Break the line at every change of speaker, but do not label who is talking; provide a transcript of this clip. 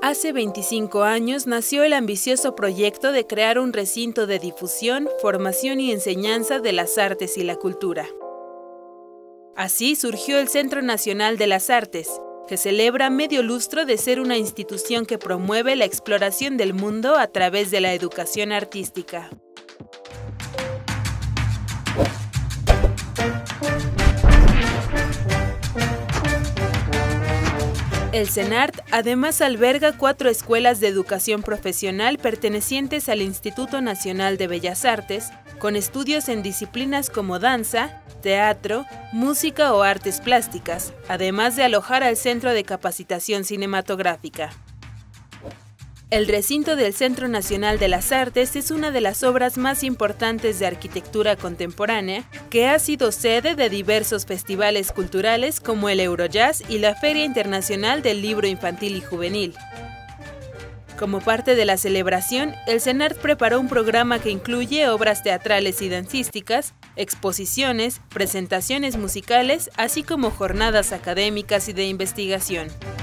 Hace 25 años nació el ambicioso proyecto de crear un recinto de difusión, formación y enseñanza de las artes y la cultura. Así surgió el Centro Nacional de las Artes, que celebra medio lustro de ser una institución que promueve la exploración del mundo a través de la educación artística. El CENART además alberga 4 escuelas de educación profesional pertenecientes al Instituto Nacional de Bellas Artes, con estudios en disciplinas como danza, teatro, música o artes plásticas, además de alojar al Centro de Capacitación Cinematográfica. El recinto del Centro Nacional de las Artes es una de las obras más importantes de arquitectura contemporánea, que ha sido sede de diversos festivales culturales como el Eurojazz y la Feria Internacional del Libro Infantil y Juvenil. Como parte de la celebración, el CENART preparó un programa que incluye obras teatrales y dancísticas, exposiciones, presentaciones musicales, así como jornadas académicas y de investigación.